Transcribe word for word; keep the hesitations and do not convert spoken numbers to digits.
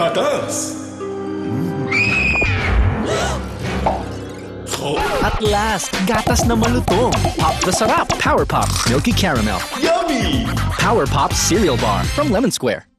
gatas. At last, gatas na malutong. Pop the sarap. Power Pop Milky Caramel. Yummy! Power Pop Cereal Bar from Lemon Square.